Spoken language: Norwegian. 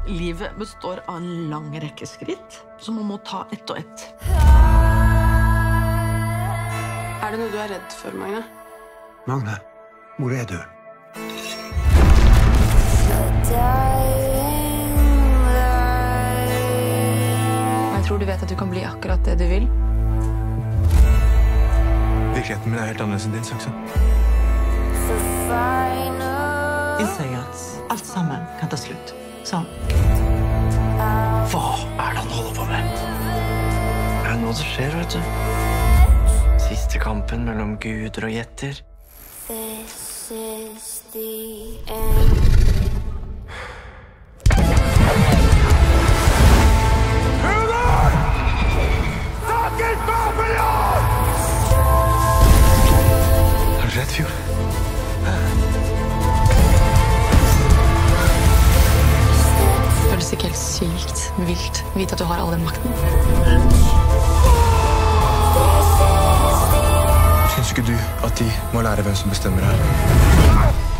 Livet består av en lang rekke skritt, som man må ta ett og ett. Er det noe du er redd for, Magne? Magne, hvor er du? Jeg tror du vet at du kan bli akkurat det du vil. Virkeligheten min er helt annerledes enn din, Saksa. Innser jeg at alt sammen kan ta slutt. Sånn. Hva er det han holder på med? Er det noe som skjer, vet du? Siste kampen mellom guder og gjetter. This is the end. Har du rett, Fjord? Føles ikke helt sykt, vilt, vite at du har all den makten. Syns ikke du at de må lære hvem som bestemmer her?